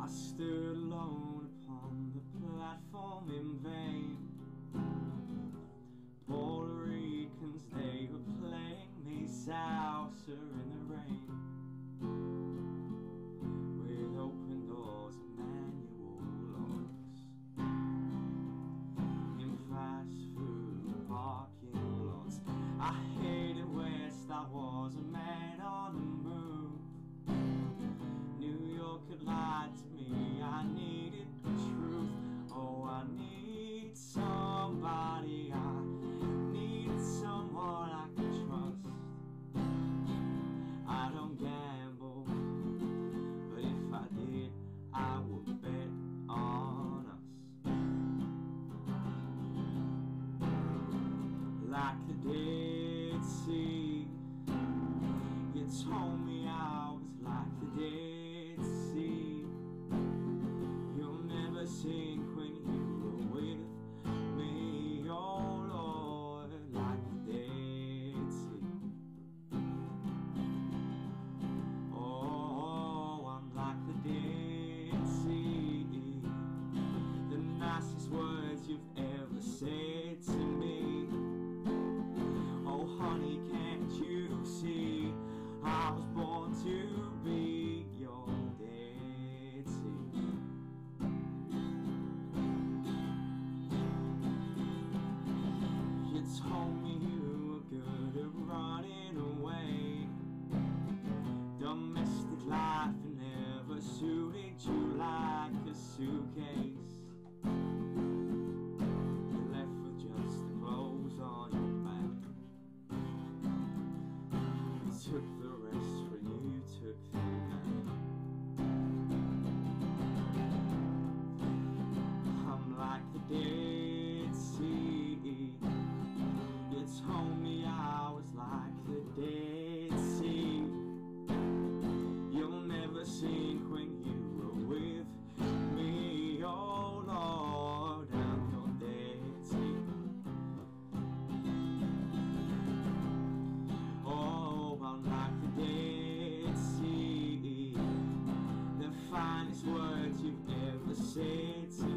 I stood alone upon the platform in vain. Puerto Ricans, they were playing me salsa in the rain, with open doors and manual locks, in fast food parking lots. I hated West, I was a man on the move. New York had lied to me, I needed the truth. Oh, I need somebody, I need someone I can trust. I don't gamble, but if I did, I would bet on us. Like the Dead Sea, you told me I was like the Dead Sea. You'll never sink when you were with me, oh Lord, like the Dead Sea. Oh, I'm like the Dead Sea, the nicest words you've ever said to me. Oh honey, can't you see, I was born to be your Dead Sea. You told me you were good at running away. Domestic life never suited you like a suitcase. You left with just the clothes on your back. Took the rest when you took the nap. I'm like the Dead Sea. You told me I was like the Dead Sea. You'll never sink when you were with me, oh Lord, I'm your Dead Sea. Oh, I'm like the Dead Sea, the finest words you've ever said to